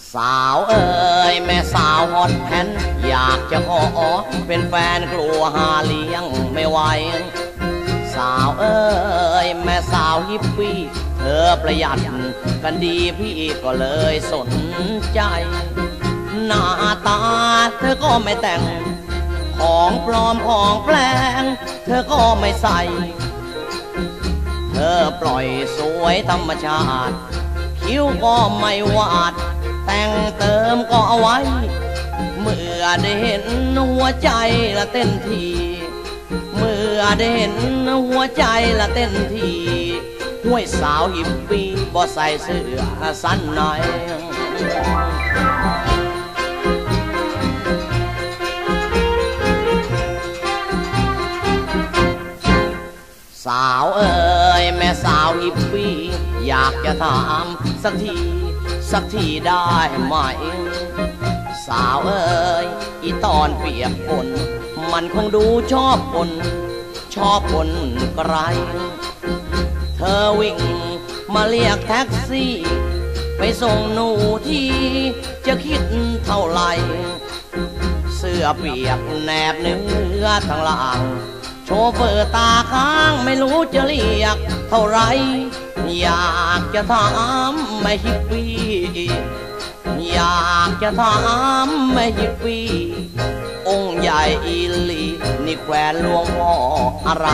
สาวเอ๋ยแม่สาวฮอตแพนอยากจะขอเป็นแฟนกลัวหาเลี้ยงไม่ไหวสาวเอ๋ยแม่สาวฮิปปี้เธอประหยัดกันดีพี่ก็เลยสนใจหน้าตาเธอก็ไม่แต่งของปลอมของแปลงเธอก็ไม่ใส่เธอปล่อยสวยธรรมชาติคิ้วก็ไม่วาดแต่งเติมก็เอาไว้เมื่อได้เห็นหัวใจละเต้นทีเมื่อได้เห็นหัวใจละเต้นทีห้วยสาวฮิปปี้บ่ใส่เสื้อสั้นหน่อยสาวเอ๋ยแม่สาวฮิปปี้อยากจะถามสักทีได้ไหมสาวเอ๋ยอีตอนเปียกฝนมันคงดูชอบคนไกลเธอวิ่งมาเรียกแท็กซี่ไปส่งหนูที่จะคิดเท่าไหร่เสื้อเปียกแนบเนื้อทางล่างโชเฟอร์ตาค้างไม่รู้จะเรียกเท่าไรอยากจะถามแม่ฮิปปี้อยากจะถามแม่ฮิปปี้องค์ใหญ่อีหลีนี่แขวนหลวงพ่ออะไร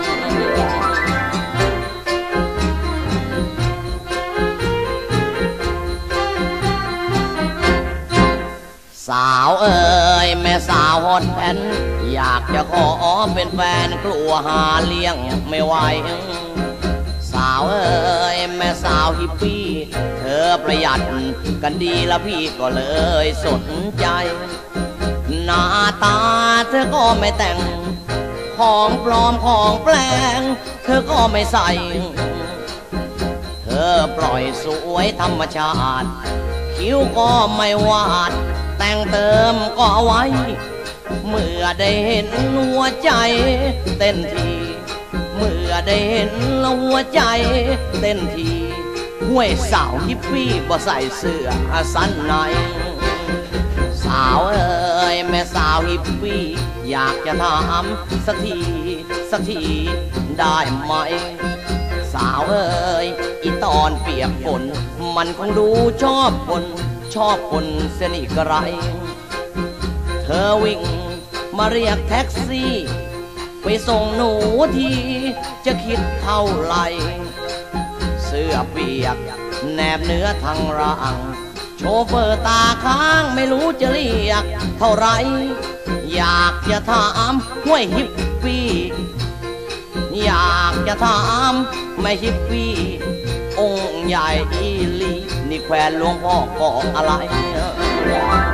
สาวเอ๋ยแม่สาวฮอตแพนอยากจะขอเป็นแฟนกลัวหาเลี้ยงไม่ไหวสาวเอ๋ยแม่สาวฮิปปี้เธอประหยัดกันดีแล้วพี่ก็เลยสนใจหน้าตาเธอก็ไม่แต่งของปลอมของแปลงเธอก็ไม่ใส่เธอปล่อยสวยธรรมชาติคิ้วก็ไม่วาดแต่งเติมก็เอาไว้เมื่อได้เห็นหัวใจเต้นทีเมื่อได้เห็นหัวใจเต้นทีห้วยสาวฮิปปี้บ่ใส่เสื้อสั้นหน่อยสาวเอ๋ยแม่สาวฮิปปี้อยากจะถามสักทีได้ไหมสาวเอ๋ยอีตอนเปียกฝนมันคงดูชอบคนเสียนี่กระไรเธอวิ่งมาเรียกแท็กซี่ไปส่งหนูทีจะคิดเท่าไหร่เสื้อเปียกแนบเนื้อทางร่างโชเฟอร์ตาค้างไม่รู้จะเรียกเท่าไรอยากจะถามห้วยฮิปปี้อยากจะถามแม่ฮิปปี้องค์ใหญ่อีหลีนี่แขวนหลวงพ่อก็อะไร